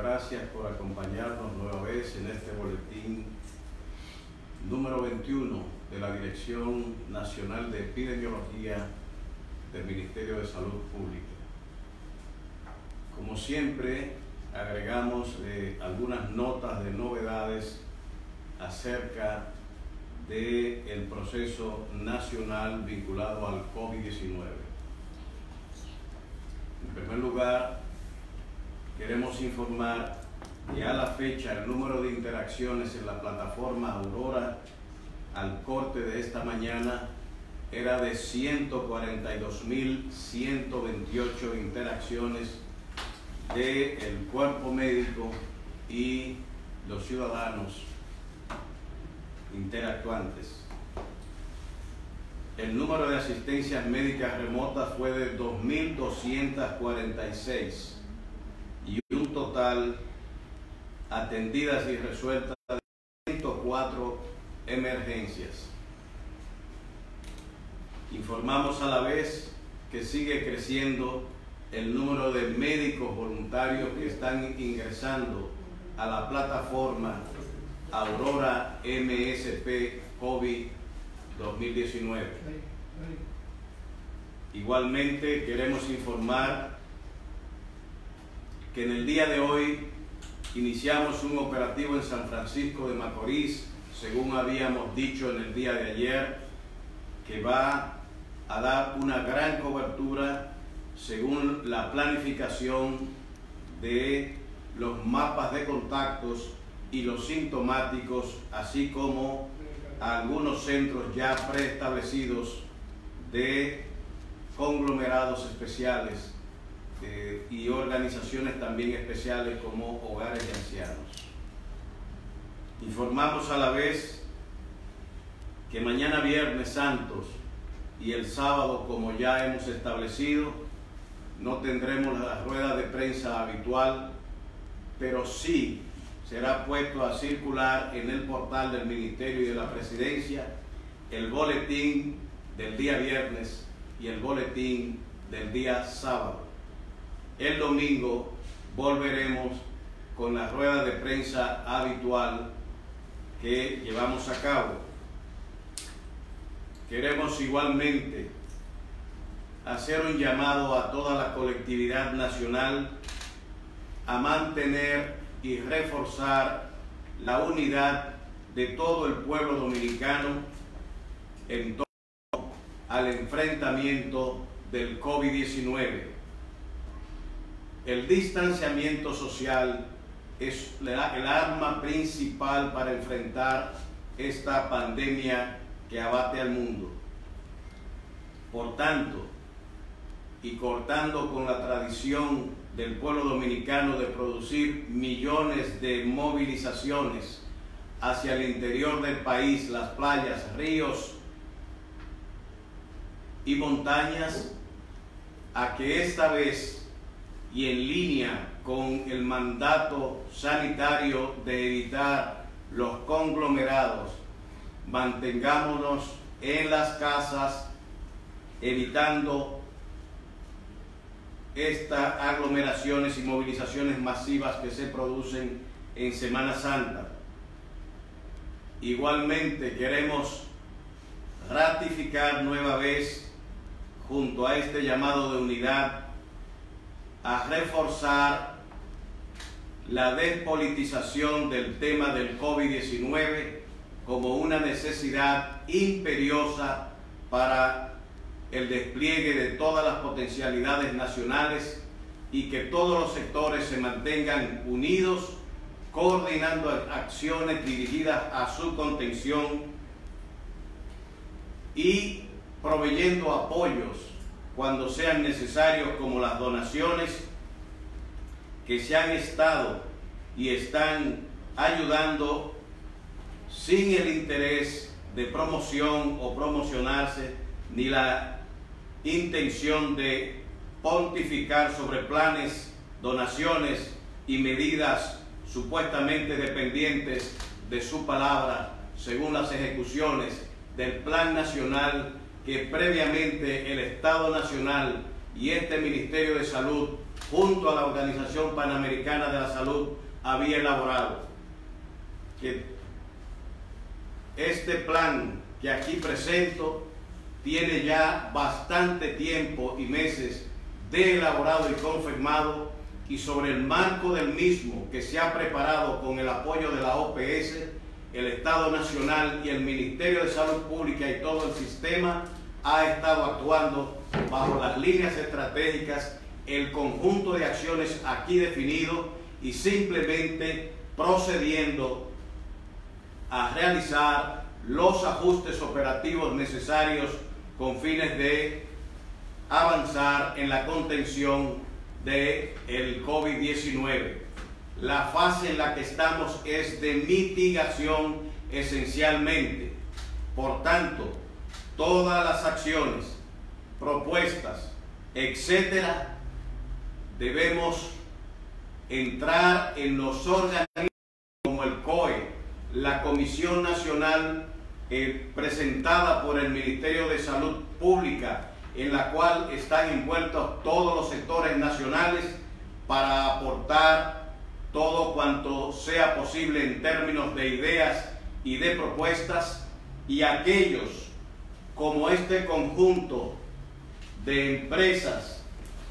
Gracias por acompañarnos nueva vez en este boletín número 21 de la Dirección Nacional de Epidemiología del Ministerio de Salud Pública. Como siempre, agregamos algunas notas de novedades acerca del proceso nacional vinculado al COVID-19. En primer lugar, queremos informar que a la fecha el número de interacciones en la plataforma Aurora al corte de esta mañana era de 142.128 interacciones del cuerpo médico y los ciudadanos interactuantes. El número de asistencias médicas remotas fue de 2.246 y un total atendidas y resueltas de 104 emergencias. Informamos a la vez que sigue creciendo el número de médicos voluntarios que están ingresando a la plataforma Aurora MSP COVID 2019. Igualmente queremos informar que en el día de hoy iniciamos un operativo en San Francisco de Macorís, según habíamos dicho en el día de ayer, que va a dar una gran cobertura según la planificación de los mapas de contactos y los sintomáticos, así como algunos centros ya preestablecidos de conglomerados especiales y organizaciones también especiales como hogares de ancianos. Informamos a la vez que mañana Viernes Santos y el sábado, como ya hemos establecido, no tendremos la rueda de prensa habitual, pero sí será puesto a circular en el portal del Ministerio y de la Presidencia el boletín del día viernes y el boletín del día sábado. El domingo volveremos con la rueda de prensa habitual que llevamos a cabo. Queremos igualmente hacer un llamado a toda la colectividad nacional a mantener y reforzar la unidad de todo el pueblo dominicano en torno al enfrentamiento del COVID-19. El distanciamiento social es el arma principal para enfrentar esta pandemia que abate al mundo. Por tanto, y cortando con la tradición del pueblo dominicano de producir millones de movilizaciones hacia el interior del país, las playas, ríos y montañas, a que esta vez, y en línea con el mandato sanitario de evitar los conglomerados, mantengámonos en las casas, evitando estas aglomeraciones y movilizaciones masivas que se producen en Semana Santa. Igualmente queremos ratificar nueva vez, junto a este llamado de unidad, a reforzar la despolitización del tema del COVID-19 como una necesidad imperiosa para el despliegue de todas las potencialidades nacionales y que todos los sectores se mantengan unidos, coordinando acciones dirigidas a su contención y proveyendo apoyos cuando sean necesarios, como las donaciones que se han estado y están ayudando sin el interés de promoción o promocionarse, ni la intención de pontificar sobre planes, donaciones y medidas supuestamente dependientes de su palabra, según las ejecuciones del Plan Nacional que previamente el Estado Nacional y este Ministerio de Salud junto a la Organización Panamericana de la Salud, había elaborado. Que este plan que aquí presento tiene ya bastante tiempo y meses de elaborado y confirmado, y sobre el marco del mismo que se ha preparado con el apoyo de la OPS, el Estado Nacional y el Ministerio de Salud Pública y todo el sistema ha estado actuando bajo las líneas estratégicas, el conjunto de acciones aquí definido y simplemente procediendo a realizar los ajustes operativos necesarios con fines de avanzar en la contención del COVID-19. La fase en la que estamos es de mitigación esencialmente. Por tanto, todas las acciones, propuestas, etcétera, debemos entrar en los organismos como el COE, la Comisión Nacional presentada por el Ministerio de Salud Pública, en la cual están envueltos todos los sectores nacionales para aportar todo cuanto sea posible en términos de ideas y de propuestas, y aquellos como este conjunto de empresas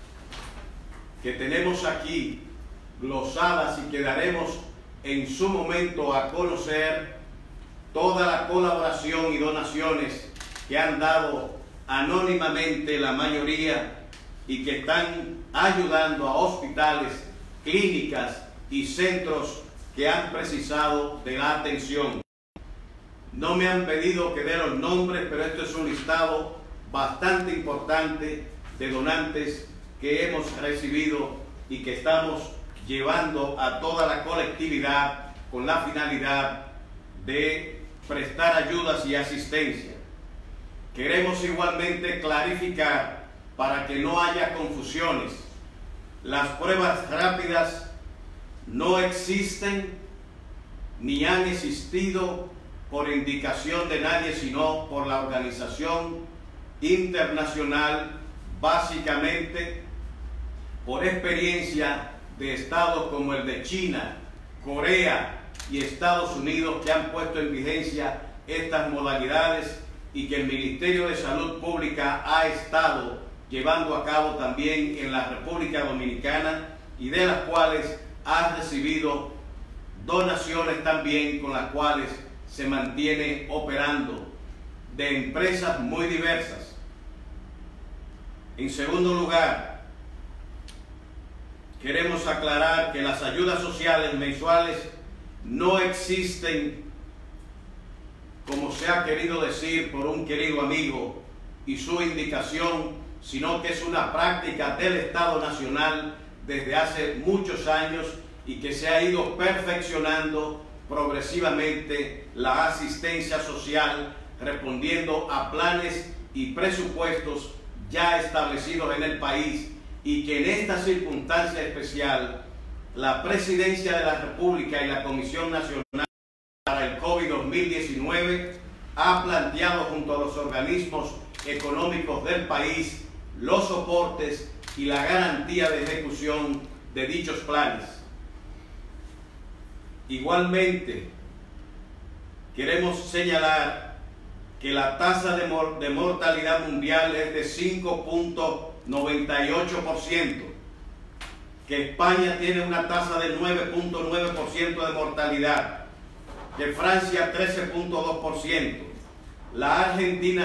que tenemos aquí glosadas y que daremos en su momento a conocer, toda la colaboración y donaciones que han dado anónimamente la mayoría y que están ayudando a hospitales, clínicas y centros que han precisado de la atención. No me han pedido que dé los nombres, pero esto es un listado bastante importante de donantes que hemos recibido y que estamos llevando a toda la colectividad con la finalidad de prestar ayudas y asistencia. Queremos igualmente clarificar, para que no haya confusiones, las pruebas rápidas no existen ni han existido por indicación de nadie, sino por la organización internacional, básicamente por experiencia de estados como el de China, Corea y Estados Unidos, que han puesto en vigencia estas modalidades y que el Ministerio de Salud Pública ha estado llevando a cabo también en la República Dominicana, y de las cuales ha recibido donaciones también, con las cuales se mantiene operando, de empresas muy diversas. En segundo lugar, queremos aclarar que las ayudas sociales mensuales no existen, como se ha querido decir por un querido amigo y su indicación, sino que es una práctica del Estado Nacional desde hace muchos años y que se ha ido perfeccionando progresivamente la asistencia social, respondiendo a planes y presupuestos ya establecidos en el país, y que en esta circunstancia especial la Presidencia de la República y la Comisión Nacional para el COVID-2019 ha planteado junto a los organismos económicos del país los soportes y la garantía de ejecución de dichos planes. Igualmente, queremos señalar que la tasa de mortalidad mundial es de 5.98%, que España tiene una tasa de 9.9% de mortalidad, que Francia 13.2%, la Argentina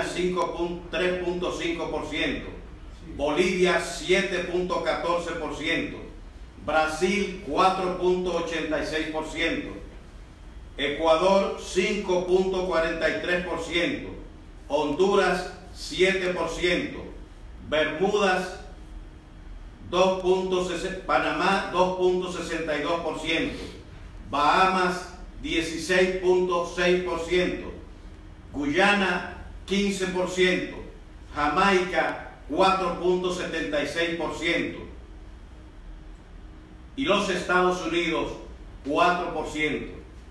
3.5%, Bolivia 7.14%, Brasil 4.86%, Ecuador 5.43%, Honduras 7%, Bermudas 2.60%, Panamá 2.62%, Bahamas 16.6%, Guyana 15%, Jamaica 4.76% y los Estados Unidos 4%.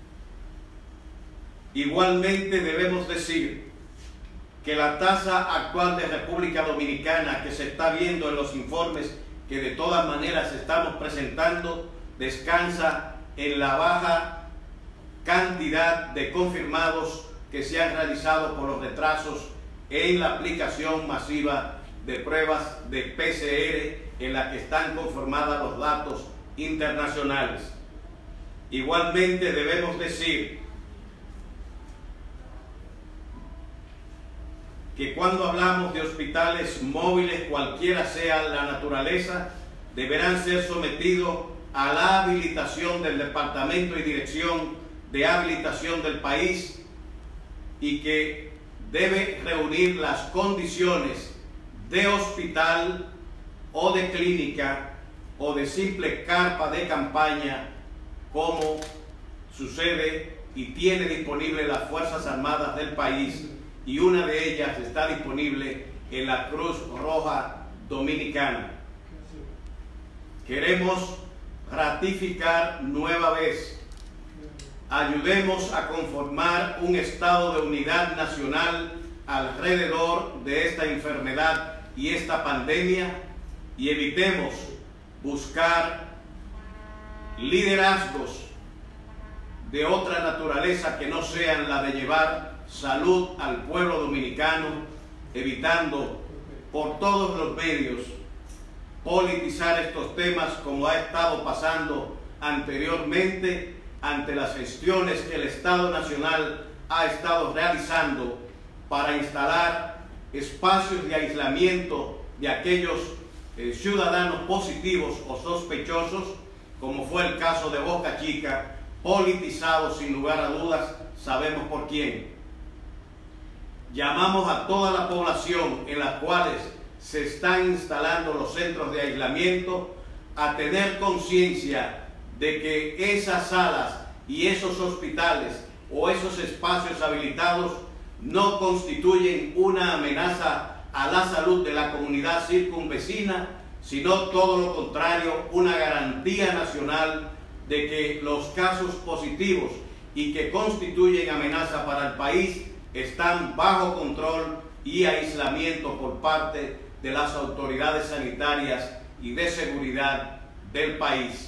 Igualmente debemos decir que la tasa actual de República Dominicana, que se está viendo en los informes que de todas maneras estamos presentando descansa en la baja cantidad de confirmados que se han realizado por los retrasos en la aplicación masiva de pruebas de PCR en la que están conformados los datos internacionales. Igualmente debemos decir que cuando hablamos de hospitales móviles, cualquiera sea la naturaleza, deberán ser sometidos a la habilitación del Departamento y Dirección de Habilitación del país, y que debe reunir las condiciones de hospital o de clínica o de simple carpa de campaña, como sucede y tiene disponible las Fuerzas Armadas del país, y una de ellas está disponible en la Cruz Roja Dominicana. Queremos ratificar nueva vez: ayudemos a conformar un estado de unidad nacional alrededor de esta enfermedad y esta pandemia, y evitemos buscar liderazgos de otra naturaleza que no sean la de llevar salud al pueblo dominicano, evitando por todos los medios politizar estos temas, como ha estado pasando anteriormente ante las gestiones que el Estado Nacional ha estado realizando para instalar espacios de aislamiento de aquellos ciudadanos positivos o sospechosos, como fue el caso de Boca Chica, politizado sin lugar a dudas, sabemos por quién. Llamamos a toda la población en las cuales se están instalando los centros de aislamiento a tener conciencia de que esas salas y esos hospitales o esos espacios habilitados no constituyen una amenaza a la salud de la comunidad circunvecina, sino todo lo contrario, una garantía nacional de que los casos positivos y que constituyen amenaza para el país están bajo control y aislamiento por parte de las autoridades sanitarias y de seguridad del país.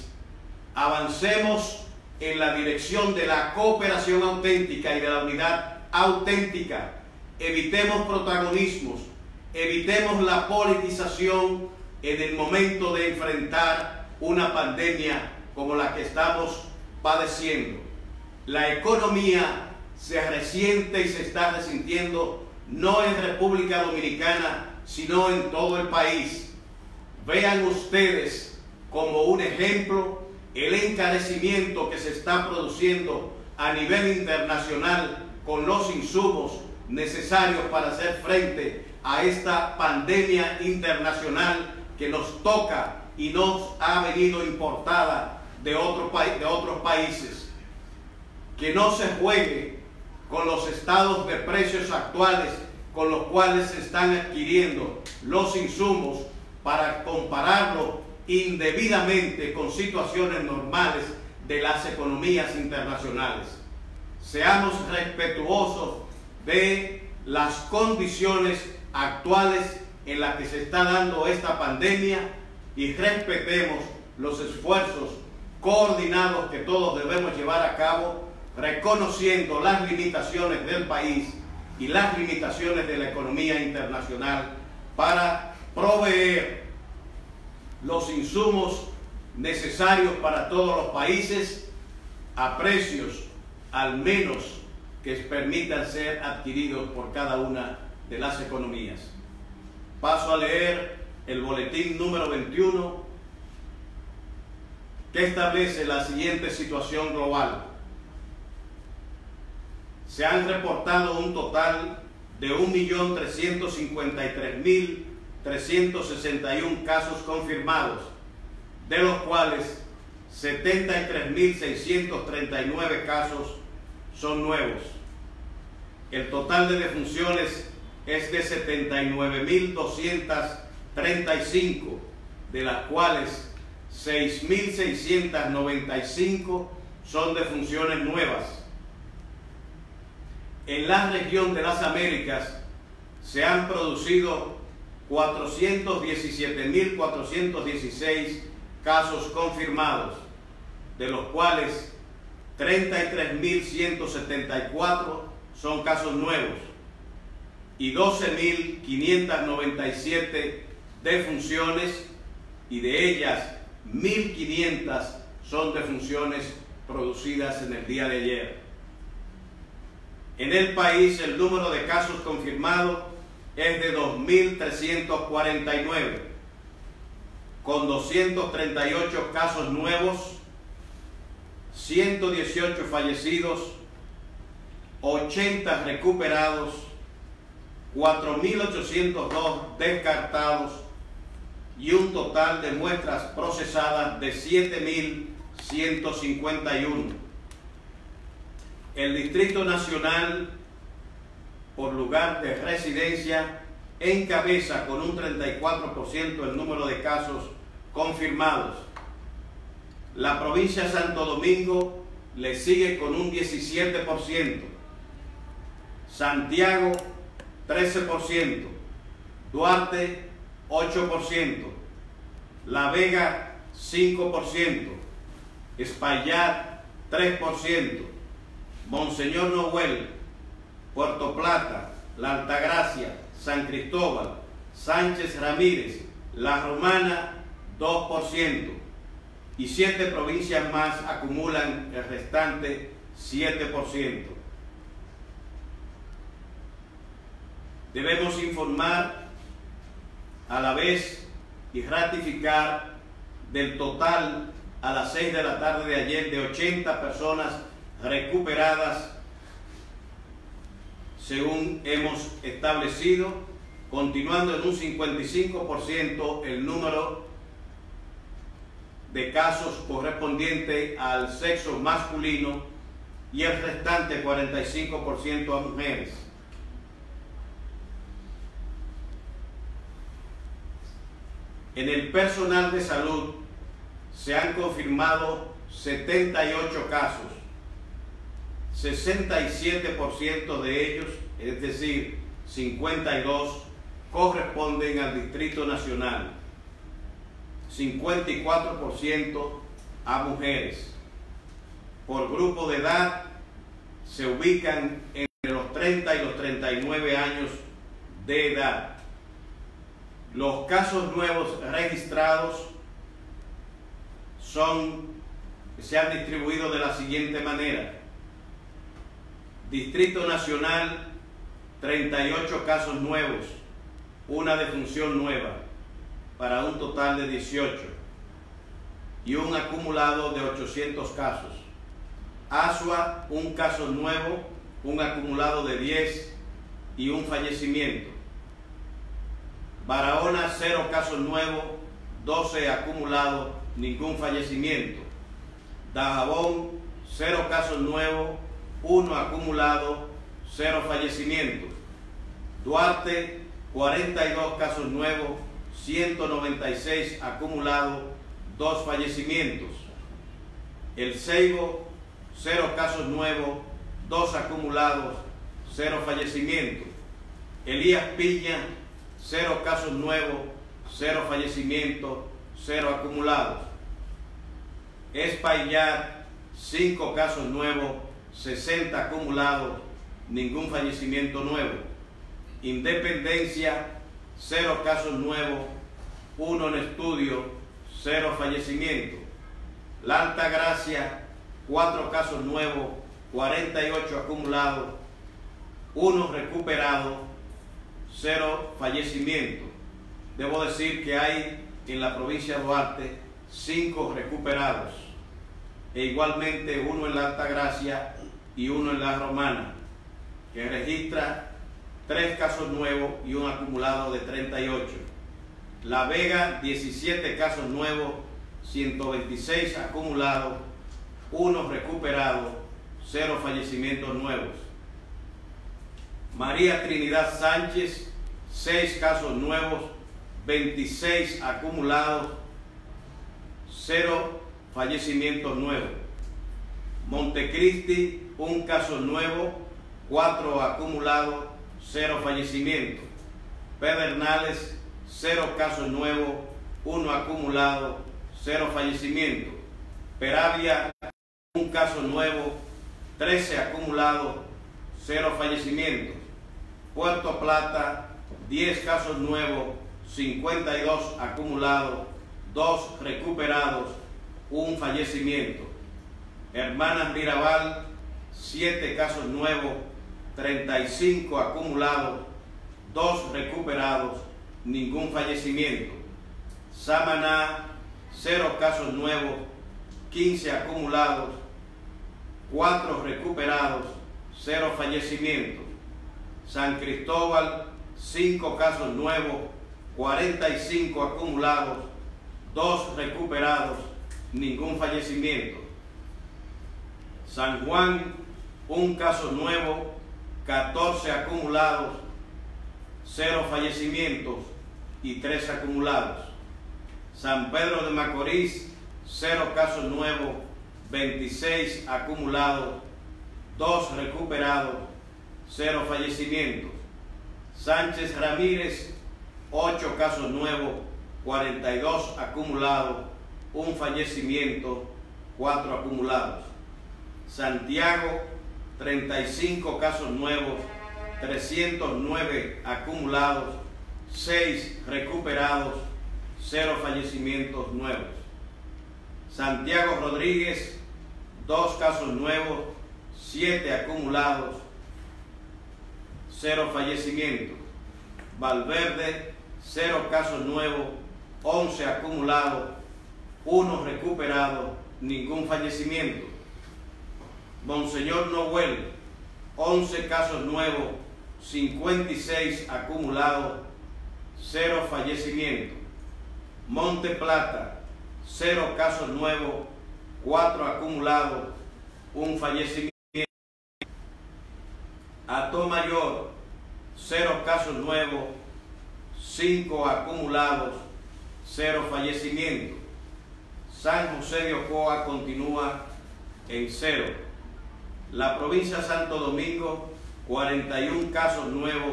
Avancemos en la dirección de la cooperación auténtica y de la unidad auténtica. Evitemos protagonismos, evitemos la politización en el momento de enfrentar una pandemia como la que estamos padeciendo. La economía se resiente y se está resintiendo no en República Dominicana, sino en todo el país. Vean ustedes como un ejemplo el encarecimiento que se está produciendo a nivel internacional con los insumos necesarios para hacer frente a esta pandemia internacional que nos toca y nos ha venido importada de otros países. Que no se juegue con los estados de precios actuales con los cuales se están adquiriendo los insumos para compararlo indebidamente con situaciones normales de las economías internacionales. Seamos respetuosos de las condiciones actuales en las que se está dando esta pandemia y respetemos los esfuerzos coordinados que todos debemos llevar a cabo, reconociendo las limitaciones del país y las limitaciones de la economía internacional para proveer los insumos necesarios para todos los países a precios al menos que permitan ser adquiridos por cada una de las economías. Paso a leer el boletín número 21, que establece la siguiente situación global. Se han reportado un total de 1.353.361 casos confirmados, de los cuales 73.639 casos son nuevos. El total de defunciones es de 79.235, de las cuales 6.695 son defunciones nuevas. En la región de las Américas se han producido 417.416 casos confirmados, de los cuales 33.174 son casos nuevos y 12.597 defunciones, y de ellas 1.500 son defunciones producidas en el día de ayer. En el país el número de casos confirmados es de 2.349, con 238 casos nuevos, 118 fallecidos, 80 recuperados, 4.802 descartados y un total de muestras procesadas de 7.151. El Distrito Nacional, por lugar de residencia, encabeza con un 34% el número de casos confirmados. La provincia de Santo Domingo le sigue con un 17%, Santiago 13%, Duarte 8%, La Vega 5%, Espaillat 3%, Monseñor Noel, Puerto Plata, La Altagracia, San Cristóbal, Sánchez Ramírez, La Romana 2%, y 7 provincias más acumulan el restante 7%. Debemos informar a la vez y ratificar del total a las 6 de la tarde de ayer de 80 personas recuperadas, según hemos establecido, continuando en un 55% el número de casos correspondiente al sexo masculino y el restante 45% a mujeres. En el personal de salud se han confirmado 78 casos, 67% de ellos, es decir, 52, corresponden al Distrito Nacional, 54% a mujeres. Por grupo de edad se ubican entre los 30 y los 39 años de edad. Los casos nuevos registrados se han distribuido de la siguiente manera: Distrito Nacional, 38 casos nuevos, una defunción nueva, para un total de 18, y un acumulado de 800 casos. Asua, un caso nuevo, un acumulado de 10 y un fallecimiento. Barahona, 0 casos nuevos, 12 acumulados, ningún fallecimiento. Dajabón, 0 casos nuevos, 1 acumulado, 0 fallecimientos. Duarte, 42 casos nuevos, 196 acumulados, 2 fallecimientos. El Ceibo, 0 casos nuevos, 2 acumulados, 0 fallecimientos. Elías Piña, 0 casos nuevos, 0 fallecimientos, 0 acumulados. Espaillat, 5 casos nuevos, 60 acumulados, ningún fallecimiento nuevo. Independencia, 0 casos nuevos, 1 en estudio, 0 fallecimientos. La Altagracia, 4 casos nuevos, 48 acumulados, 1 recuperado, 0 fallecimientos. Debo decir que hay en la provincia de Duarte 5 recuperados, e igualmente 1 en la Altagracia y 1 en la Romana, que registra 3 casos nuevos y un acumulado de 38. La Vega, 17 casos nuevos, 126 acumulados, 1 recuperado, 0 fallecimientos nuevos. María Trinidad Sánchez, 6 casos nuevos, 26 acumulados, 0 fallecimientos nuevos. Montecristi, 1 caso nuevo, 4 acumulados, 0 fallecimientos. Pedernales, 0 casos nuevos, 1 acumulado, 0 fallecimientos. Peravia, 1 caso nuevo, 13 acumulados, 0 fallecimientos. Puerto Plata, 10 casos nuevos, 52 acumulados, 2 recuperados, 1 fallecimiento. Hermanas Mirabal, 7 casos nuevos, 35 acumulados, 2 recuperados, ningún fallecimiento. Samaná, 0 casos nuevos, 15 acumulados, 4 recuperados, 0 fallecimientos. San Cristóbal, 5 casos nuevos, 45 acumulados, 2 recuperados, ningún fallecimiento. San Juan, 1 caso nuevo, 14 acumulados, 0 fallecimientos y 3 acumulados. San Pedro de Macorís, 0 casos nuevos, 26 acumulados, 2 recuperados, 0 fallecimientos. Sánchez Ramírez, 8 casos nuevos, 42 acumulados, 1 fallecimiento, 4 acumulados. Santiago, 35 casos nuevos, 309 acumulados, 6 recuperados, 0 fallecimientos nuevos. Santiago Rodríguez, 2 casos nuevos, 7 acumulados, 0 fallecimientos. Valverde, 0 casos nuevos, 11 acumulados, 1 recuperado, ningún fallecimiento. Monseñor Noel, 11 casos nuevos, 56 acumulados, 0 fallecimiento. Monte Plata, 0 casos nuevos, 4 acumulados, 1 fallecimiento. Atomayor, 0 casos nuevos, 5 acumulados, 0 fallecimiento. San José de Ocoa continúa en 0. La provincia de Santo Domingo, 41 casos nuevos,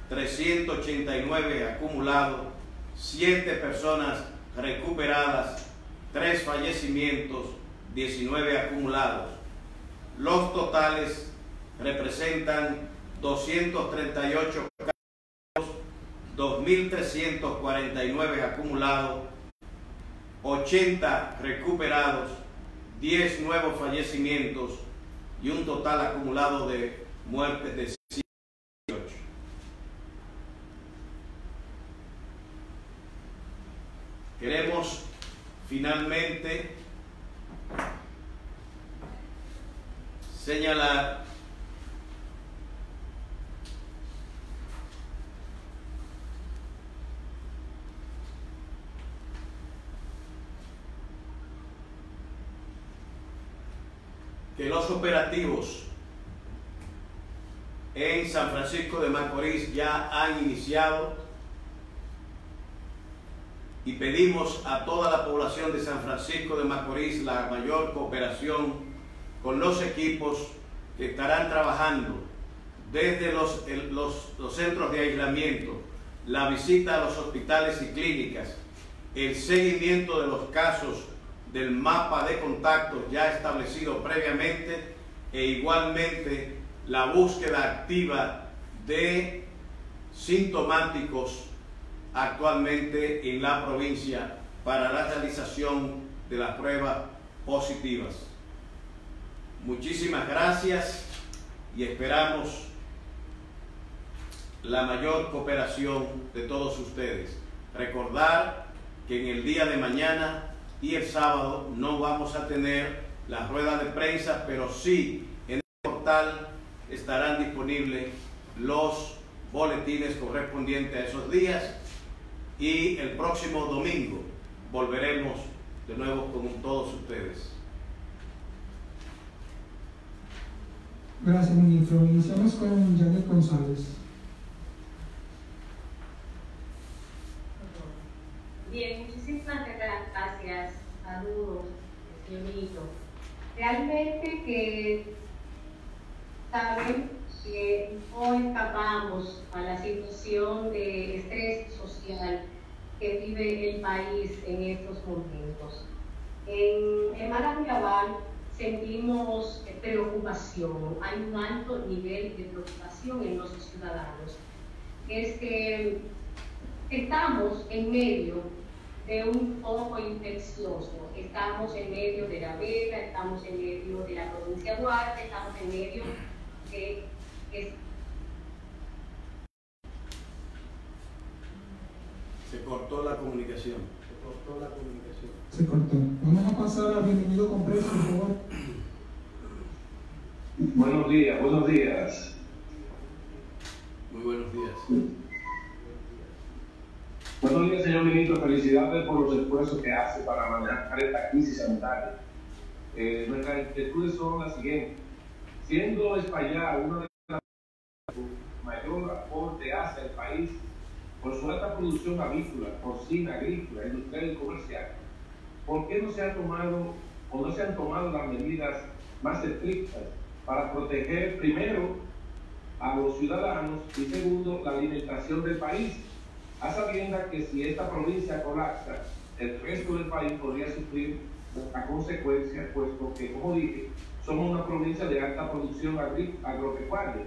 389 acumulados, 7 personas recuperadas, 3 fallecimientos, 19 acumulados. Los totales representan 238 casos, 2.349 acumulados, 80 recuperados, 10 nuevos fallecimientos y un total acumulado de muertes de 18. Queremos finalmente señalar que los operativos en San Francisco de Macorís ya han iniciado y pedimos a toda la población de San Francisco de Macorís la mayor cooperación con los equipos que estarán trabajando desde los centros de aislamiento, la visita a los hospitales y clínicas, el seguimiento de los casos del mapa de contactos ya establecido previamente e igualmente la búsqueda activa de sintomáticos actualmente en la provincia para la realización de las pruebas positivas. Muchísimas gracias y esperamos la mayor cooperación de todos ustedes. Recordar que en el día de mañana y el sábado no vamos a tener las ruedas de prensa, pero sí en el portal estarán disponibles los boletines correspondientes a esos días y el próximo domingo volveremos de nuevo con todos ustedes. Gracias, ministro. Iniciamos con Janet González. Bien, muchísimas gracias. Saludos, señor ministro. Realmente que saben que no escapamos a la situación de estrés social que vive el país en estos momentos. En Maracuyabal sentimos preocupación, hay un alto nivel de preocupación en los ciudadanos. Es que estamos en medio de un foco infeccioso, estamos en medio de La Vega, estamos en medio de la provincia de Duarte, estamos en medio de... Se cortó la comunicación. Se cortó. Vamos a pasar a Bienvenido con Precio, por favor. Buenos días, buenos días. Muy buenos días. Buenos días, señor ministro. Felicidades por los esfuerzos que hace para manejar esta crisis sanitaria. Nuestras inquietudes son las siguientes. Siendo Espaillat una de las mayor aporte hace al país por su alta producción avícola, porcina, agrícola, industrial y comercial, ¿por qué no se ha tomado o no se han tomado las medidas más estrictas para proteger primero a los ciudadanos y segundo la alimentación del país? A sabiendas que si esta provincia colapsa, el resto del país podría sufrir a consecuencia, puesto que, como dije, somos una provincia de alta producción agropecuaria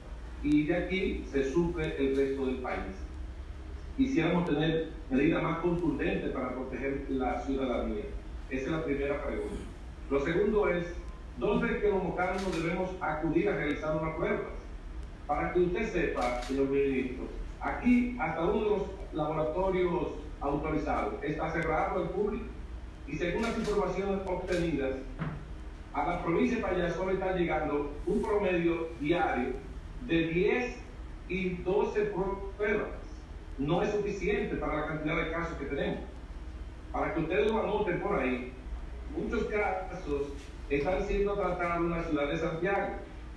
y de aquí se sufre el resto del país. Quisiéramos tener medidas más contundentes para proteger la ciudadanía. Esa es la primera pregunta. Lo segundo es, ¿dónde es que los mocanos debemos acudir a realizar unas pruebas? Para que usted sepa, señor ministro, aquí hasta uno de los laboratorios autorizados está cerrado al público y según las informaciones obtenidas, a la provincia de Espaillat solo está llegando un promedio diario de 10 y 12 pruebas. No es suficiente para la cantidad de casos que tenemos. Para que ustedes lo anoten por ahí, muchos casos están siendo tratados en la ciudad de Santiago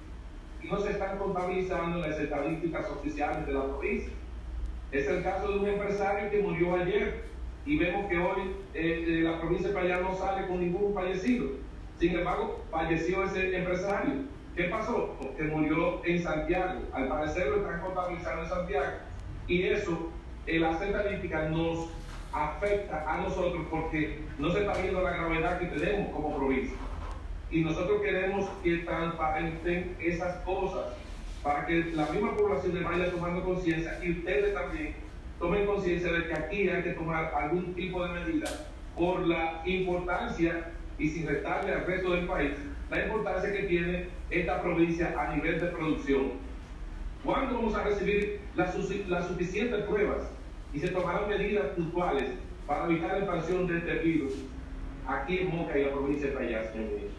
y no se están contabilizando en las estadísticas oficiales de la provincia. Es el caso de un empresario que murió ayer y vemos que hoy la provincia de Espaillat no sale con ningún fallecido. Sin embargo, falleció ese empresario. ¿Qué pasó? Que murió en Santiago. Al parecer lo están contabilizando en Santiago. Y eso, las estadísticas nos afecta a nosotros porque no se está viendo la gravedad que tenemos como provincia. Y nosotros queremos que transparenten esas cosas para que la misma población le vaya tomando conciencia y ustedes también tomen conciencia de que aquí hay que tomar algún tipo de medida por la importancia y sin restarle al resto del país, la importancia que tiene esta provincia a nivel de producción. ¿Cuándo vamos a recibir las suficientes pruebas y se tomarán medidas puntuales para evitar la expansión de este virus aquí en Moca y la provincia de Espaillat, señor ministro?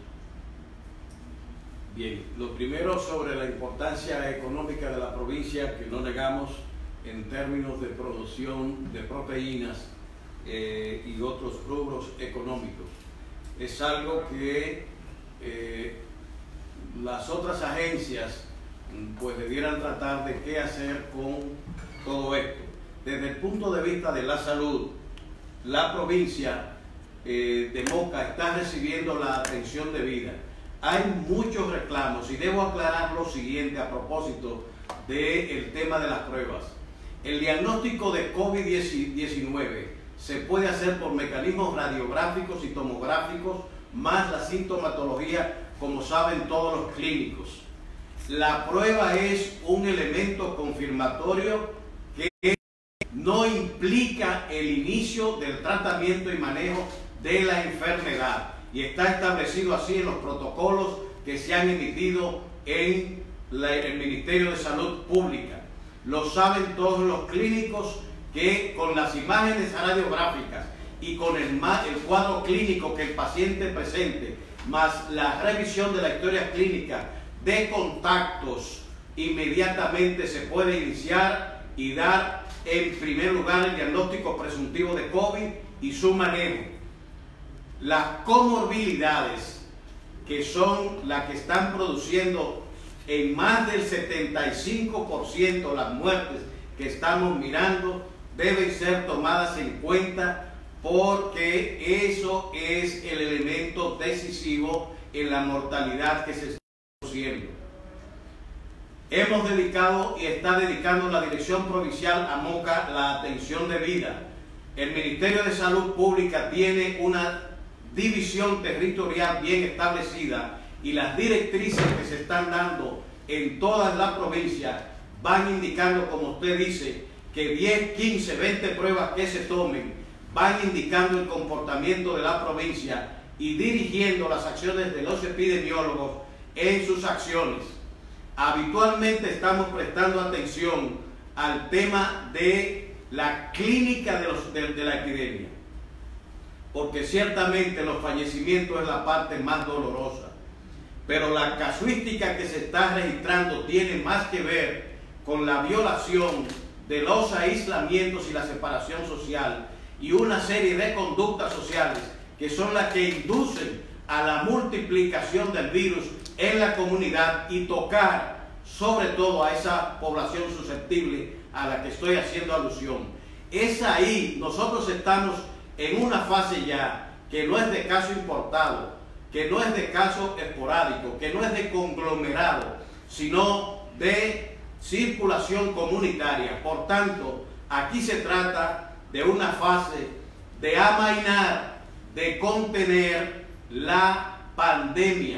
Bien, lo primero sobre la importancia económica de la provincia, que no negamos en términos de producción de proteínas y otros rubros económicos. Es algo que las otras agencias pues debieran tratar de qué hacer con todo esto. Desde el punto de vista de la salud, la provincia de Moca está recibiendo la atención debida. Hay muchos reclamos y debo aclarar lo siguiente a propósito del tema de las pruebas. El diagnóstico de COVID-19 se puede hacer por mecanismos radiográficos y tomográficos, más la sintomatología, como saben todos los clínicos. La prueba es un elemento confirmatorio que no implica el inicio del tratamiento y manejo de la enfermedad. Y está establecido así en los protocolos que se han emitido en el Ministerio de Salud Pública. Lo saben todos los clínicos que con las imágenes radiográficas y con el cuadro clínico que el paciente presente, más la revisión de la historia clínica de contactos, inmediatamente se puede iniciar y dar en primer lugar el diagnóstico presuntivo de COVID y su manejo. Las comorbilidades, que son las que están produciendo en más del 75% las muertes que estamos mirando, deben ser tomadas en cuenta porque eso es el elemento decisivo en la mortalidad que se está produciendo. Hemos dedicado y está dedicando la Dirección Provincial a Moca la atención debida. El Ministerio de Salud Pública tiene una división territorial bien establecida y las directrices que se están dando en todas las provincias van indicando, como usted dice, que 10, 15, 20 pruebas que se tomen van indicando el comportamiento de la provincia y dirigiendo las acciones de los epidemiólogos en sus acciones. Habitualmente estamos prestando atención al tema de la clínica de la epidemia, porque ciertamente los fallecimientos es la parte más dolorosa, pero la casuística que se está registrando tiene más que ver con la violación de los aislamientos y la separación social y una serie de conductas sociales que son las que inducen a la multiplicación del virus en la comunidad y tocar sobre todo a esa población susceptible a la que estoy haciendo alusión. Es ahí, nosotros estamos en una fase ya que no es de caso importado, que no es de caso esporádico, que no es de conglomerado, sino de circulación comunitaria. Por tanto, aquí se trata de una fase de amainar, de contener la pandemia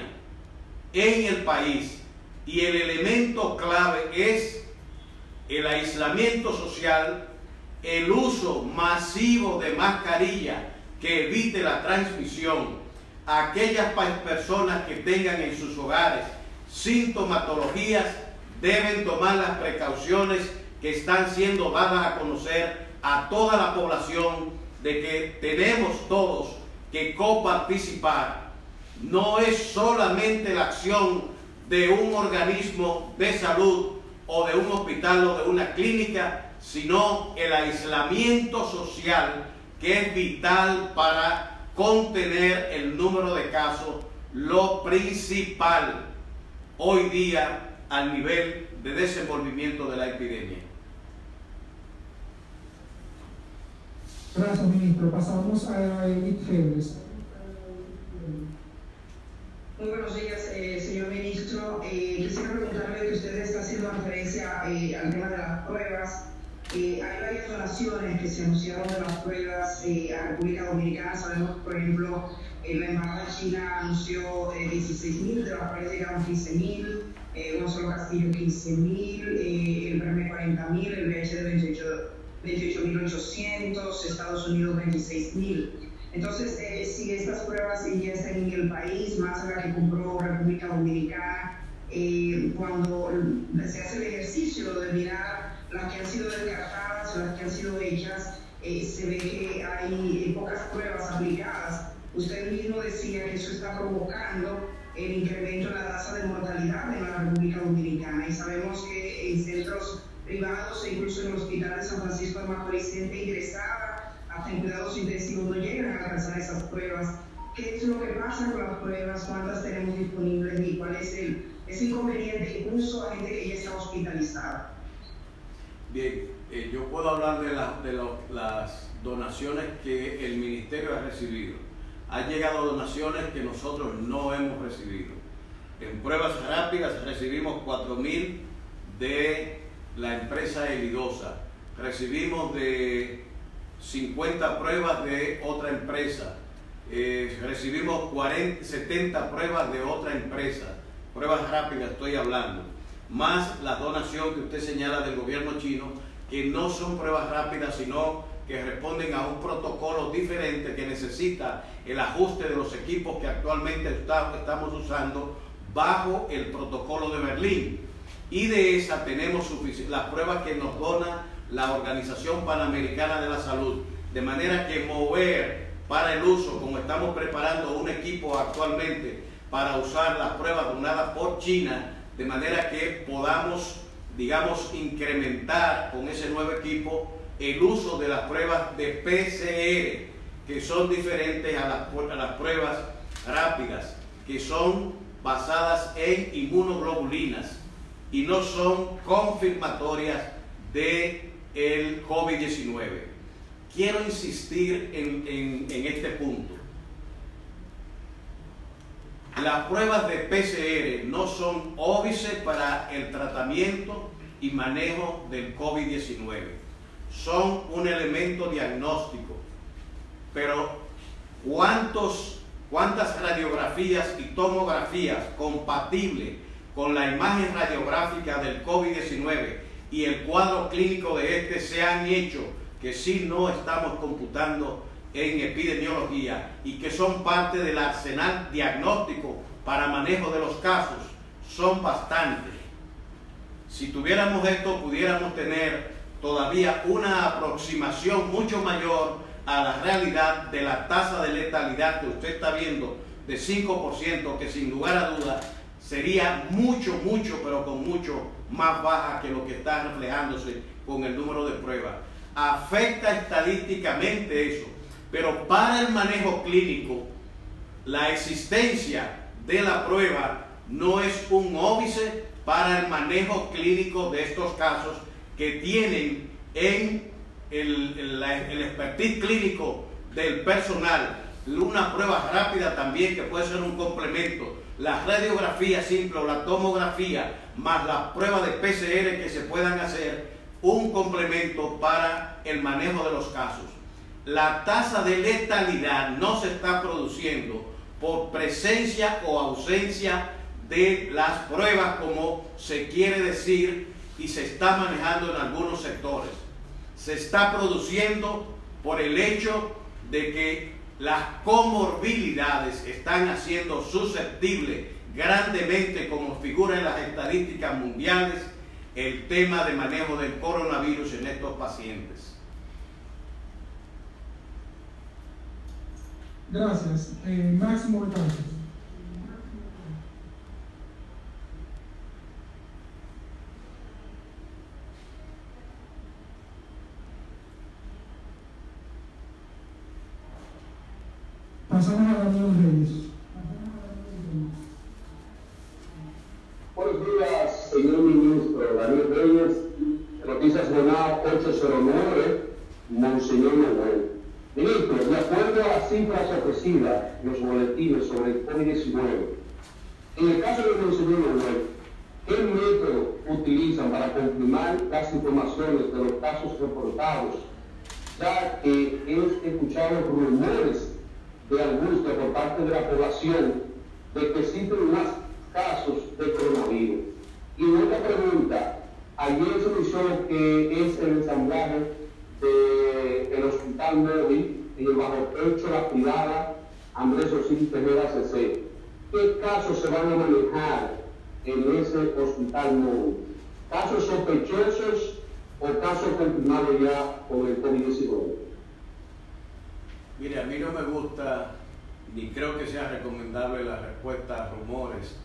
en el país, y el elemento clave es el aislamiento social, el uso masivo de mascarilla que evite la transmisión. Aquellas personas que tengan en sus hogares sintomatologías deben tomar las precauciones que están siendo dadas a conocer a toda la población, de que tenemos todos que coparticipar. No es solamente la acción de un organismo de salud o de un hospital o de una clínica, sino el aislamiento social, que es vital para contener el número de casos, lo principal hoy día al nivel de desenvolvimiento de la epidemia. Gracias, ministro. Pasamos a Edith Febres. Muy buenos días, señor ministro. Quisiera preguntarle que usted está haciendo referencia al tema de las pruebas. Hay varias donaciones que se anunciaron de las pruebas a República Dominicana. Sabemos, por ejemplo, la Embajada China anunció 16.000, de las cuales llegaron 15.000, Gonzalo Castillo 15.000, el BRM 40.000, el VH 28.800, Estados Unidos 26.000. Entonces, si estas pruebas ya están en el país, más la que compró República Dominicana, cuando se hace el ejercicio de mirar las que han sido descartadas, las que han sido hechas, se ve que hay pocas pruebas aplicadas. Usted mismo decía que eso está provocando el incremento en la tasa de mortalidad en la República Dominicana, y sabemos que en centros privados e incluso en el Hospital de San Francisco de Macorís, gente ingresada hasta en cuidados intensivos no llegan a alcanzar esas pruebas. ¿Qué es lo que pasa con las pruebas? ¿Cuántas tenemos disponibles? ¿Y cuál es ese inconveniente incluso a gente que ya está hospitalizada? Bien, yo puedo hablar de las donaciones que el Ministerio ha recibido. Han llegado donaciones que nosotros no hemos recibido. En pruebas rápidas recibimos 4.000 de la empresa Elidosa. Recibimos de 50 pruebas de otra empresa. Recibimos 70 pruebas de otra empresa. Pruebas rápidas estoy hablando. Más la donación que usted señala del gobierno chino, que no son pruebas rápidas, sino que responden a un protocolo diferente que necesita el ajuste de los equipos que actualmente estamos usando bajo el protocolo de Berlín. Y de esa tenemos las pruebas que nos dona la Organización Panamericana de la Salud, de manera que mover para el uso, como estamos preparando un equipo actualmente para usar las pruebas donadas por China, de manera que podamos, digamos, incrementar con ese nuevo equipo el uso de las pruebas de PCR, que son diferentes a las pruebas rápidas, que son basadas en inmunoglobulinas y no son confirmatorias del COVID-19. Quiero insistir en este punto. Las pruebas de PCR no son óbice para el tratamiento y manejo del COVID-19. son un elemento diagnóstico, pero ¿cuántas radiografías y tomografías compatibles con la imagen radiográfica del COVID-19 y el cuadro clínico de este se han hecho que sí no estamos computando en epidemiología y que son parte del arsenal diagnóstico para manejo de los casos? Son bastantes. Si tuviéramos esto, pudiéramos tener todavía una aproximación mucho mayor a la realidad de la tasa de letalidad que usted está viendo de 5%, que sin lugar a dudas sería mucho, pero con mucho más baja que lo que está reflejándose con el número de pruebas. Afecta estadísticamente eso, pero para el manejo clínico, la existencia de la prueba no es un óbice para el manejo clínico de estos casos que tienen en el expertise clínico del personal. Una prueba rápida también que puede ser un complemento, la radiografía simple o la tomografía más la prueba de PCR que se puedan hacer, un complemento para el manejo de los casos. La tasa de letalidad no se está produciendo por presencia o ausencia de las pruebas, como se quiere decir y se está manejando en algunos sectores. Se está produciendo por el hecho de que las comorbilidades están haciendo susceptible grandemente, como figura en las estadísticas mundiales, el tema de manejo del coronavirus en estos pacientes. Gracias. Máximo Betanzos. Pasamos a Daniel Reyes. Buenos días, señor ministro. Daniel Reyes, Noticias Jornal 809, Monseñor Noel. Ministro, de acuerdo a las cifras ofrecidas en los boletines sobre el COVID-19, en el caso de Monseñor Noel, ¿qué método utilizan para confirmar las informaciones de los casos reportados, ya que he escuchado rumores de angustia por parte de la población de que existen más casos de coronavirus? Y otra pregunta, ayer se inició lo que es el ensamblaje del hospital móvil en el bajo techo, la privada Andrés Osiris Tejeda CC. ¿Qué casos se van a manejar en ese hospital móvil? ¿Casos sospechosos o casos confirmados ya con el COVID-19? Mire, a mí no me gusta, ni creo que sea recomendable la respuesta a rumores,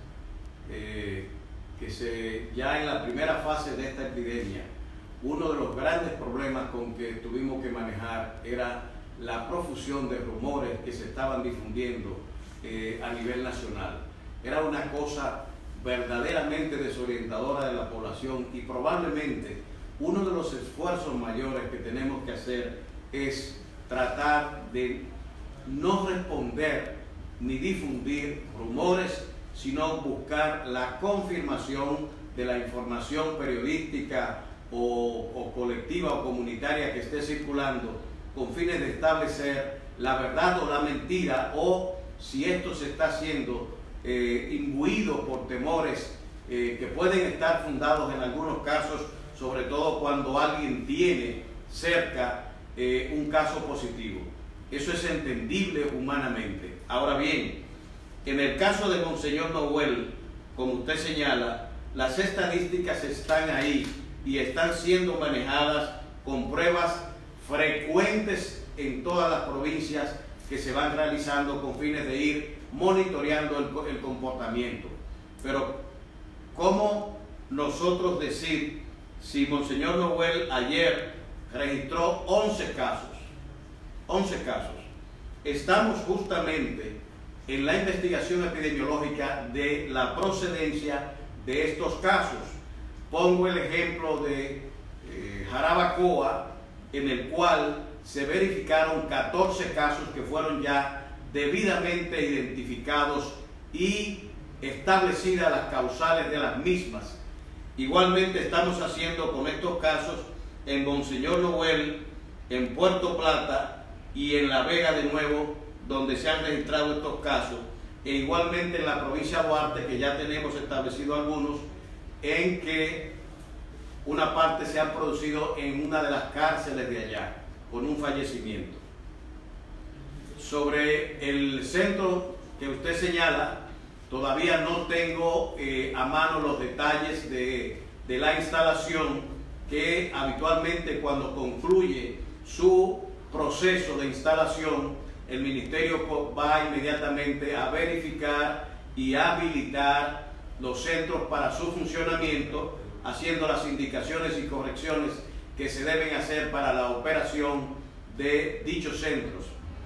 ya en la primera fase de esta epidemia, uno de los grandes problemas con que tuvimos que manejar era la profusión de rumores que se estaban difundiendo a nivel nacional. Era una cosa verdaderamente desorientadora de la población, y probablemente uno de los esfuerzos mayores que tenemos que hacer es tratar de no responder ni difundir rumores, sino buscar la confirmación de la información periodística o colectiva o comunitaria que esté circulando, con fines de establecer la verdad o la mentira, o si esto se está haciendo imbuido por temores que pueden estar fundados en algunos casos, sobre todo cuando alguien tiene cerca un caso positivo. Eso es entendible humanamente. Ahora bien, en el caso de Monseñor Noel, como usted señala, las estadísticas están ahí y están siendo manejadas con pruebas frecuentes en todas las provincias que se van realizando con fines de ir monitoreando el comportamiento. Pero ¿cómo nosotros decir si Monseñor Noel ayer registró 11 casos? 11 casos. Estamos justamente en la investigación epidemiológica de la procedencia de estos casos. Pongo el ejemplo de Jarabacoa, en el cual se verificaron 14 casos que fueron ya debidamente identificados y establecidas las causales de las mismas. Igualmente estamos haciendo con estos casos en Monseñor Noel, en Puerto Plata y en La Vega de nuevo, donde se han registrado estos casos, e igualmente en la provincia de Duarte, que ya tenemos establecido algunos, en que una parte se ha producido en una de las cárceles de allá, con un fallecimiento. Sobre el centro que usted señala, todavía no tengo a mano los detalles de la instalación, que habitualmente cuando concluye su proceso de instalación, el ministerio va inmediatamente a verificar y habilitar los centros para su funcionamiento, haciendo las indicaciones y correcciones que se deben hacer para la operación de dichos centros.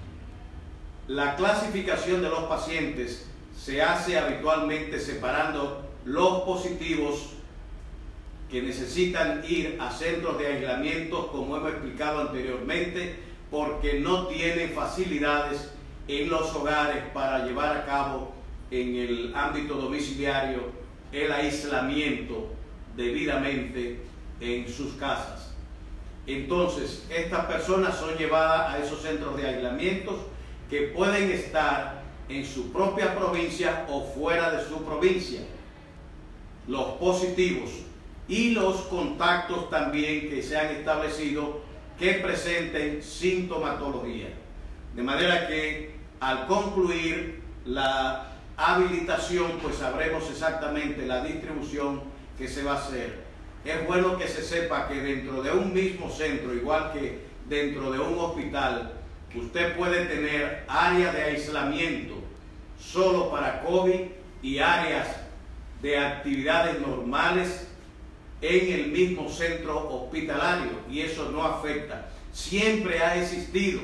La clasificación de los pacientes se hace habitualmente separando los positivos que necesitan ir a centros de aislamiento, como hemos explicado anteriormente, porque no tienen facilidades en los hogares para llevar a cabo en el ámbito domiciliario el aislamiento debidamente en sus casas. Entonces, estas personas son llevadas a esos centros de aislamiento que pueden estar en su propia provincia o fuera de su provincia. Los positivos y los contactos también que se han establecido que presenten sintomatología. De manera que al concluir la habilitación, pues sabremos exactamente la distribución que se va a hacer. Es bueno que se sepa que dentro de un mismo centro, igual que dentro de un hospital, usted puede tener áreas de aislamiento solo para COVID y áreas de actividades normales en el mismo centro hospitalario, y eso no afecta. Siempre ha existido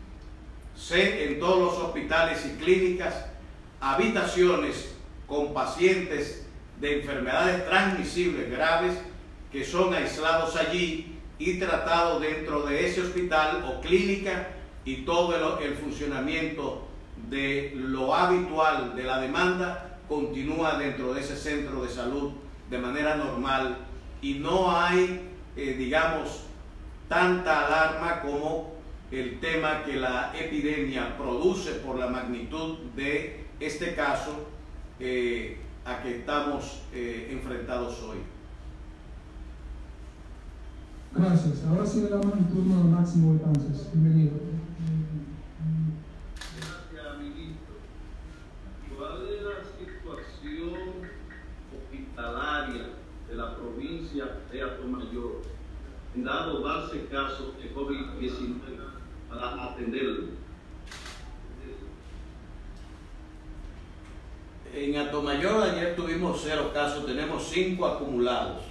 en todos los hospitales y clínicas habitaciones con pacientes de enfermedades transmisibles graves que son aislados allí y tratados dentro de ese hospital o clínica, y todo el funcionamiento de lo habitual de la demanda continúa dentro de ese centro de salud de manera normal, y no hay, digamos, tanta alarma como el tema que la epidemia produce por la magnitud de este caso a que estamos enfrentados hoy. Gracias. Ahora sí le damos el turno a Máximo Betances. Bienvenido. Gracias, ministro. ¿Cuál es la situación hospitalaria de la provincia de Atomayor, dado darse casos de COVID-19 para atenderlo? En Atomayor ayer tuvimos 0 casos, tenemos 5 acumulados.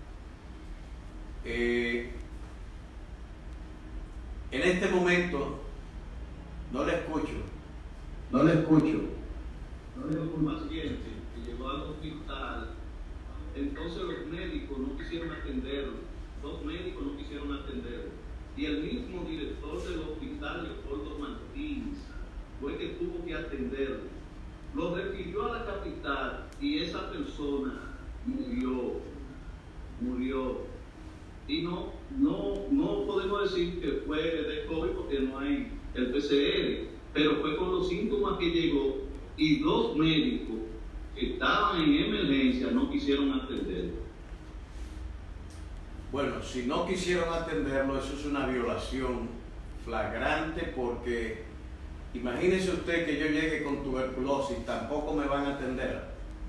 En este momento no le escucho. No le escucho. Un paciente que llegó al hospital, entonces los médicos no quisieron atenderlo. Los médicos no quisieron atenderlo. Y el mismo director del hospital, Leopoldo Martínez, fue que tuvo que atenderlo. Lo refirió a la capital y esa persona murió. Y no podemos decir que fue de COVID porque no hay el PCR, pero fue con los síntomas que llegó, y 2 médicos que estaban en emergencia no quisieron atenderlo. Bueno, si no quisieron atenderlo, eso es una violación flagrante, porque imagínese usted que yo llegue con tuberculosis, tampoco me van a atender.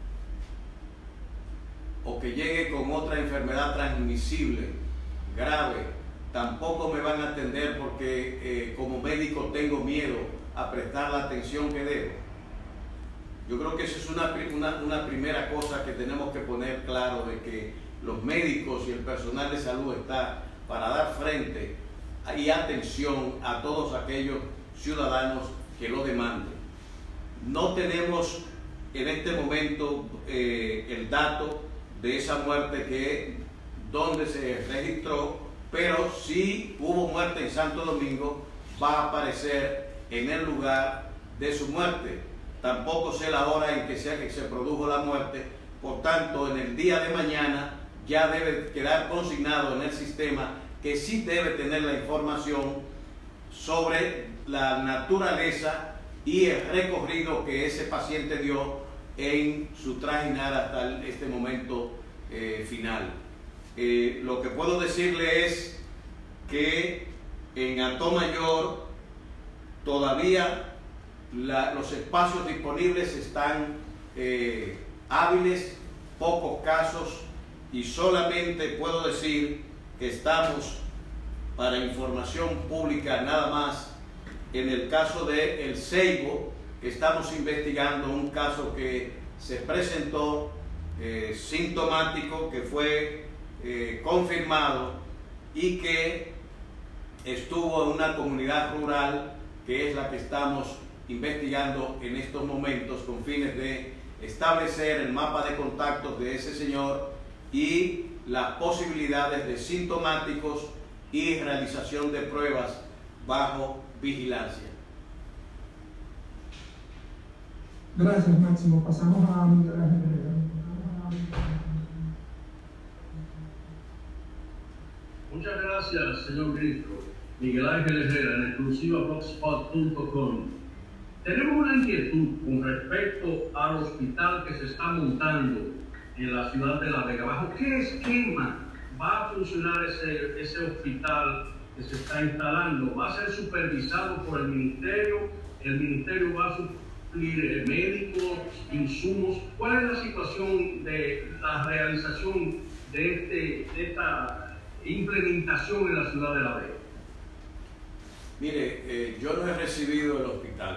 O que llegue con otra enfermedad transmisible grave, tampoco me van a atender porque como médico tengo miedo a prestar la atención que debo. Yo creo que eso es una primera cosa que tenemos que poner claro, de que los médicos y el personal de salud está para dar frente y atención a todos aquellos ciudadanos que lo demanden. No tenemos en este momento el dato de esa muerte donde se registró, pero si hubo muerte en Santo Domingo, va a aparecer en el lugar de su muerte. Tampoco sé la hora en que se produjo la muerte, por tanto en el día de mañana ya debe quedar consignado en el sistema que sí debe tener la información sobre la naturaleza y el recorrido que ese paciente dio en su trajinar hasta este momento final. Lo que puedo decirle es que en Atomayor todavía los espacios disponibles están hábiles, pocos casos, y solamente puedo decir que estamos para información pública nada más en el caso de El Ceibo. Estamos investigando un caso que se presentó sintomático, que fue confirmado y que estuvo en una comunidad rural, que es la que estamos investigando en estos momentos con fines de establecer el mapa de contactos de ese señor y las posibilidades de sintomáticos y realización de pruebas bajo vigilancia. Gracias, Máximo. Pasamos a Miguel Ángel Herrera. Muchas gracias, señor ministro. Miguel Ángel Herrera, en exclusivablogspot.com. Tenemos una inquietud con respecto al hospital que se está montando en la ciudad de La Vega. ¿Bajo qué esquema va a funcionar ese hospital que se está instalando? ¿Va a ser supervisado por el ministerio? ¿El ministerio va a suplir médicos, insumos? ¿Cuál es la situación de la realización de esta implementación en la ciudad de La Vega? Mire, yo no he recibido el hospital.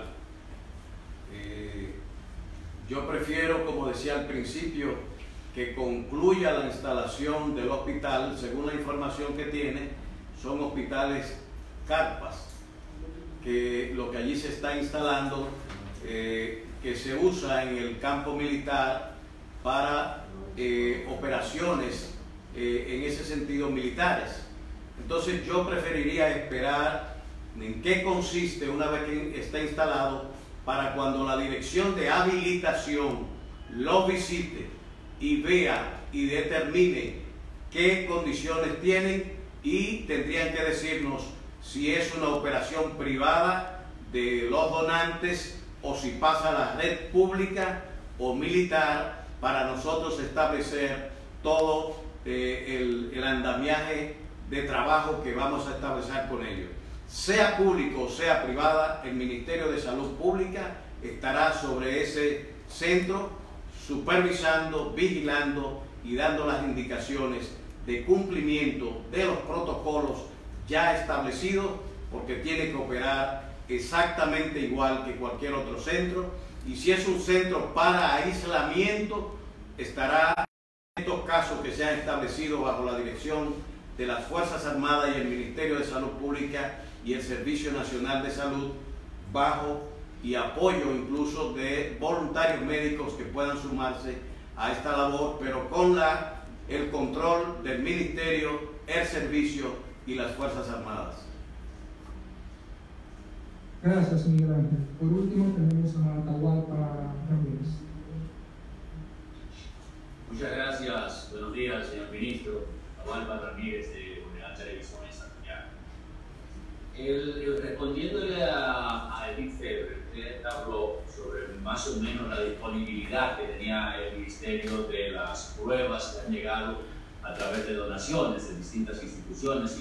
Yo prefiero, como decía al principio, que concluya la instalación del hospital. Según la información que tiene, son hospitales carpas, que lo que allí se está instalando, que se usa en el campo militar para operaciones en ese sentido militares. Entonces yo preferiría esperar en qué consiste una vez que está instalado, para cuando la dirección de habilitación lo visite y vea y determine qué condiciones tienen, y tendrían que decirnos si es una operación privada de los donantes o si pasa a la red pública o militar, para nosotros establecer todo el andamiaje de trabajo que vamos a establecer con ellos. Sea público o sea privada, el Ministerio de Salud Pública estará sobre ese centro supervisando, vigilando y dando las indicaciones de cumplimiento de los protocolos ya establecidos, porque tiene que operar exactamente igual que cualquier otro centro. Y si es un centro para aislamiento, estará en estos casos que se han establecido bajo la dirección de las Fuerzas Armadas y el Ministerio de Salud Pública y el Servicio Nacional de Salud, bajo y apoyo incluso de voluntarios médicos que puedan sumarse a esta labor, pero con el control del Ministerio, el Servicio y las Fuerzas Armadas. Gracias, Miguel Ángel. Por último, tenemos a Atahualpa Ramírez. Muchas gracias. Buenos días, señor ministro. Atahualpa Ramírez, de Unidad Televisión en Santiago. Respondiéndole a Edith Febre, usted habló sobre más o menos la disponibilidad que tenía el Ministerio de las pruebas que han llegado a través de donaciones de distintas instituciones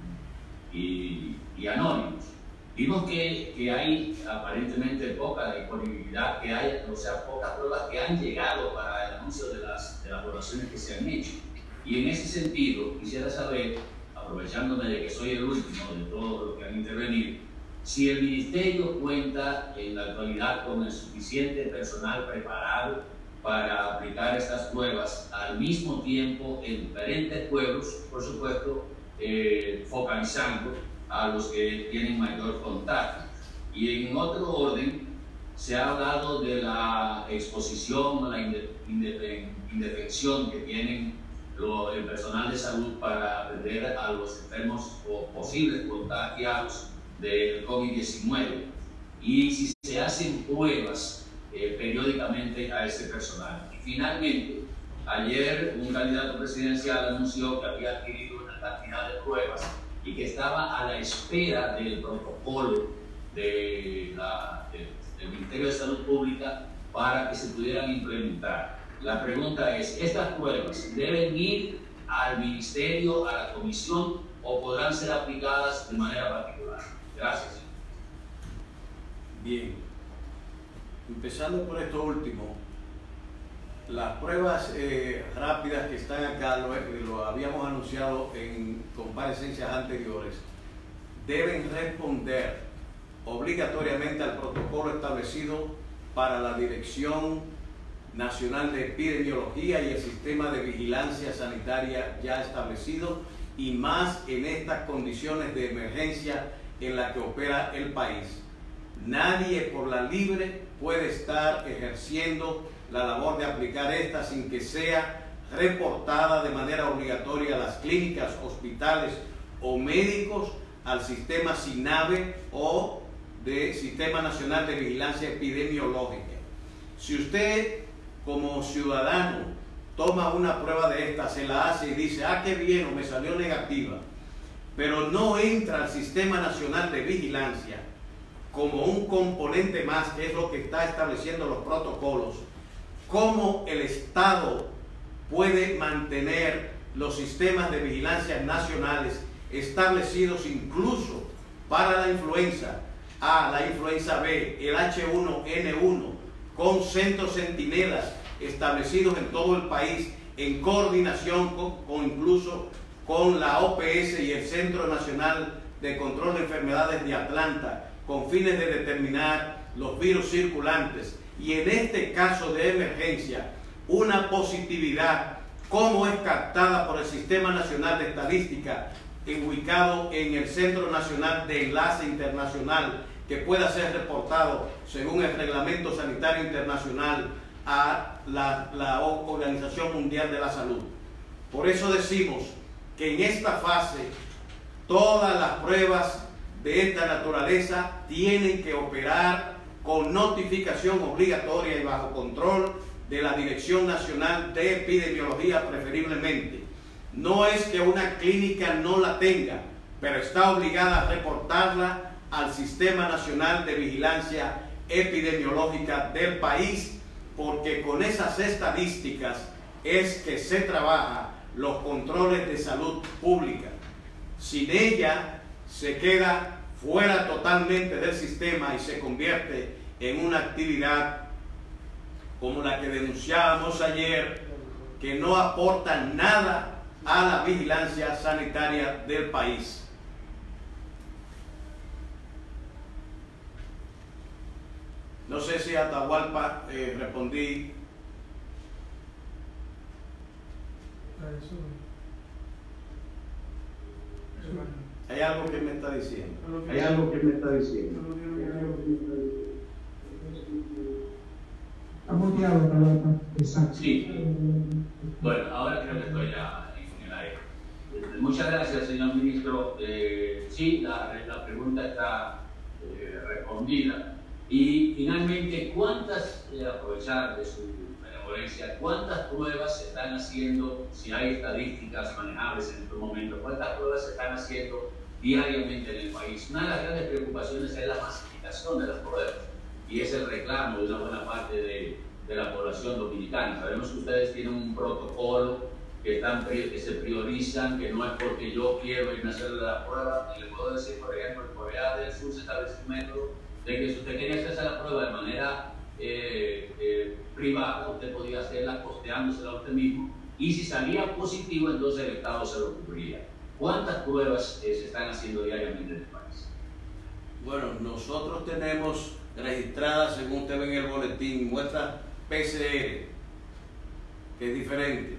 y anónimos. Vimos que hay aparentemente poca disponibilidad, pocas pruebas que han llegado para el anuncio de las donaciones que se han hecho. Y en ese sentido, quisiera saber, aprovechándome de que soy el último de todos los que han intervenido, si el Ministerio cuenta en la actualidad con el suficiente personal preparado para aplicar estas pruebas al mismo tiempo en diferentes pueblos, por supuesto, focalizando a los que tienen mayor contacto. Y en otro orden, se ha hablado de la exposición, la indefensión que tienen el personal de salud para atender a los enfermos o posibles contagiados del COVID-19, y si se hacen pruebas periódicamente a ese personal. Y finalmente, Ayer un candidato presidencial anunció que había adquirido una cantidad de pruebas y que estaba a la espera del protocolo del Ministerio de Salud Pública para que se pudieran implementar. La pregunta es, ¿estas pruebas deben ir al Ministerio, a la Comisión, o podrán ser aplicadas de manera particular? Gracias. Bien. Empezando por esto último, las pruebas rápidas que están acá, lo habíamos anunciado en comparecencias anteriores, deben responder obligatoriamente al protocolo establecido para la Dirección Nacional de Epidemiología y el sistema de vigilancia sanitaria ya establecido, y más en estas condiciones de emergencia en la que opera el país. Nadie por la libre puede estar ejerciendo la labor de aplicar esta sin que sea reportada de manera obligatoria a las clínicas, hospitales o médicos, al sistema SINAVE o de Sistema Nacional de Vigilancia Epidemiológica. Si usted como ciudadano toma una prueba de esta, se la hace y dice, ah, qué bien, o me salió negativa, pero no entra al Sistema Nacional de Vigilancia como un componente más, que es lo que está estableciendo los protocolos, ¿cómo el Estado puede mantener los sistemas de vigilancia nacionales establecidos incluso para la influenza A, la influenza B, el H1N1, con centros centinelas establecidos en todo el país en coordinación incluso con la OPS y el Centro Nacional de Control de Enfermedades de Atlanta, con fines de determinar los virus circulantes, y en este caso de emergencia, una positividad como es captada por el Sistema Nacional de Estadística, ubicado en el Centro Nacional de Enlace Internacional, que pueda ser reportado según el Reglamento Sanitario Internacional a la Organización Mundial de la Salud. Por eso decimos que en esta fase todas las pruebas de esta naturaleza tienen que operar con notificación obligatoria y bajo control de la Dirección Nacional de Epidemiología preferiblemente. No es que una clínica no la tenga, pero está obligada a reportarla al Sistema Nacional de Vigilancia Epidemiológica del país, porque con esas estadísticas es que se trabaja los controles de salud pública. Sin ella se queda fuera totalmente del sistema y se convierte en una actividad como la que denunciábamos ayer, que no aporta nada a la vigilancia sanitaria del país. No sé si a Atahualpa respondí. Hay algo que me está diciendo. Hay algo que me está diciendo. Está muteado, Atahualpa. Exacto. Sí. Bueno, ahora creo que estoy ya en el aire. Muchas gracias, señor ministro. Sí, la pregunta está respondida. Y finalmente, aprovechar de su benevolencia, ¿cuántas pruebas se están haciendo, si hay estadísticas manejables en estos momentos, cuántas pruebas se están haciendo diariamente en el país? Una de las grandes preocupaciones es la masificación de las pruebas y es el reclamo de una buena parte de la población dominicana. Sabemos que ustedes tienen un protocolo que se priorizan, que no es porque yo quiero irme a hacer la prueba. Y le puedo decir, por ejemplo, en Corea del Sur se establece un método de que si usted quería hacerse la prueba de manera privada, usted podía hacerla costeándosela a usted mismo, y si salía positivo, entonces el Estado se lo cubría. ¿Cuántas pruebas se están haciendo diariamente en el país? Bueno, nosotros tenemos registradas, según usted ve en el boletín, muestras PCR, que es diferente,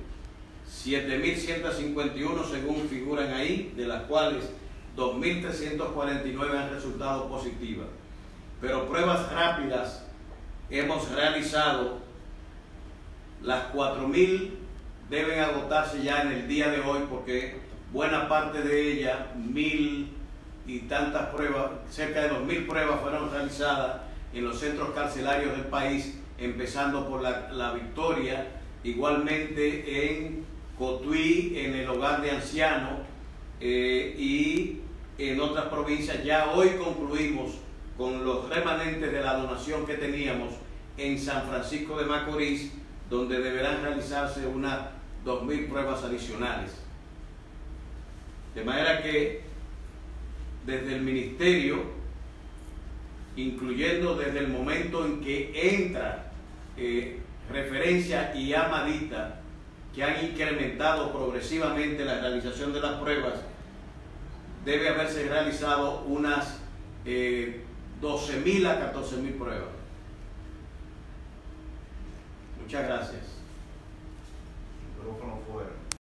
7.151 según figuran ahí, de las cuales 2.349 han resultado positivas. Pero pruebas rápidas hemos realizado las 4.000, deben agotarse ya en el día de hoy, porque buena parte de ellas, 1.000 y tantas pruebas, cerca de 2.000 pruebas fueron realizadas en los centros carcelarios del país, empezando por la Victoria, igualmente en Cotuí, en el hogar de ancianos, y en otras provincias. Ya hoy concluimos con los remanentes de la donación que teníamos en San Francisco de Macorís, donde deberán realizarse unas 2.000 pruebas adicionales. De manera que desde el ministerio, incluyendo desde el momento en que entra Referencia y Amadita, que han incrementado progresivamente la realización de las pruebas, debe haberse realizado unas 12.000 a 14.000 pruebas. Muchas gracias.